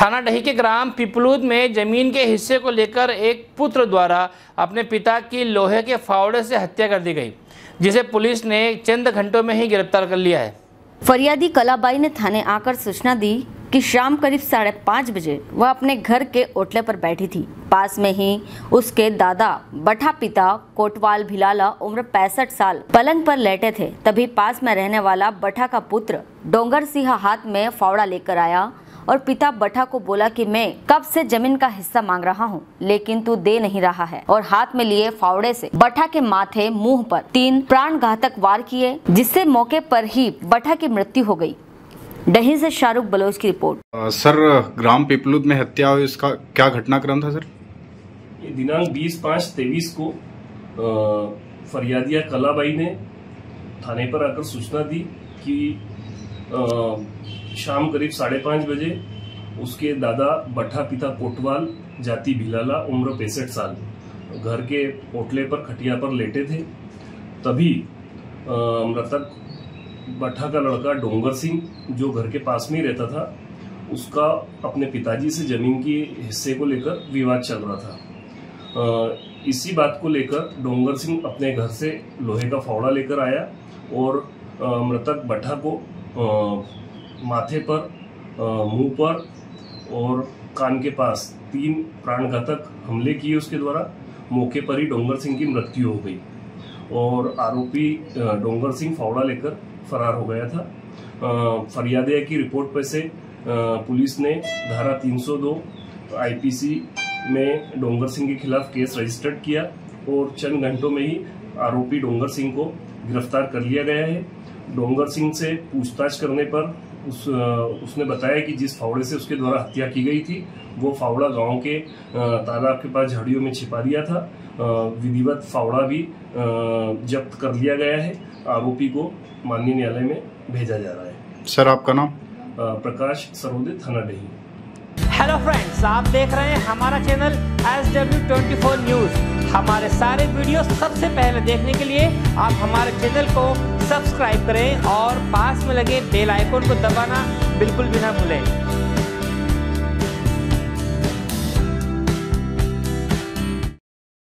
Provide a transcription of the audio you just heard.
थाना डही के ग्राम पिपलूद में जमीन के हिस्से को लेकर एक पुत्र द्वारा अपने पिता की लोहे के फावड़े से हत्या कर दी गई, जिसे पुलिस ने चंद घंटों में ही गिरफ्तार कर लिया है। फरियादी कलाबाई ने थाने आकर सूचना दी कि शाम करीब 5:30 बजे वह अपने घर के ओटले पर बैठी थी। पास में ही उसके दादा बठा पिता कोटवाल भिलाला उम्र 65 साल पलंग पर लेटे थे। तभी पास में रहने वाला बठा का पुत्र डोंगर सिंह हाथ में फावड़ा लेकर आया और पिता बठा को बोला कि मैं कब से जमीन का हिस्सा मांग रहा हूँ, लेकिन तू दे नहीं रहा है, और हाथ में लिए फावड़े से बठा के माथे मुंह पर 3 प्राणघातक वार किए, जिससे मौके पर ही बठा की मृत्यु हो गई। डही से शाहरुख बलोच की रिपोर्ट। सर, ग्राम पिपलूद में हत्या हुई, इसका क्या घटनाक्रम था सर? ये दिनांक 20/5/23 को फरियादिया कलाबाई ने थाने पर आकर सूचना दी कि शाम करीब 5:30 बजे उसके दादा बठा पिता कोटवाल जाति भिलाला उम्र 65 साल घर के ओटले पर खटिया पर लेटे थे। तभी मृतक बठा का लड़का डोंगर सिंह जो घर के पास में ही रहता था, उसका अपने पिताजी से जमीन के हिस्से को लेकर विवाद चल रहा था। इसी बात को लेकर डोंगर सिंह अपने घर से लोहे का फावड़ा लेकर आया और मृतक बठा को माथे पर, मुंह पर और कान के पास 3 प्राणघातक हमले किए उसके द्वारा। मौके पर ही डोंगर सिंह की मृत्यु हो गई और आरोपी डोंगर सिंह फावड़ा लेकर फरार हो गया था। फरियादिया की रिपोर्ट पर से पुलिस ने धारा 302 आईपीसी में डोंगर सिंह के खिलाफ केस रजिस्टर्ड किया और चंद घंटों में ही आरोपी डोंगर सिंह को गिरफ्तार कर लिया गया है। डोंगर सिंह से पूछताछ करने पर उसने बताया कि जिस फावड़े से उसके द्वारा हत्या की गई थी वो फावड़ा गांव के तालाब के पास झाड़ियों में छिपा दिया था। विधिवत फावड़ा भी जब्त कर लिया गया है। आरोपी को माननीय न्यायालय में भेजा जा रहा है। सर, आपका नाम? प्रकाश सरोदे, थाना डही। हेलो फ्रेंड्स, आप देख रहे हैं हमारा चैनल SW24 न्यूज। हमारे सारे वीडियो सबसे पहले देखने के लिए आप हमारे चैनल को सब्सक्राइब करें और पास में लगे बेल आइकन को दबाना बिल्कुल भी ना भूलें।